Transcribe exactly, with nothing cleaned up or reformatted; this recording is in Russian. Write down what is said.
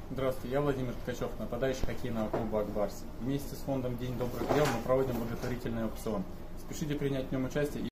Здравствуйте, я Владимир Ткачев, нападающий хоккейного клуба «Ак Барс». Вместе с фондом «День добрых дел» мы проводим благотворительный аукцион. Спешите принять в нем участие.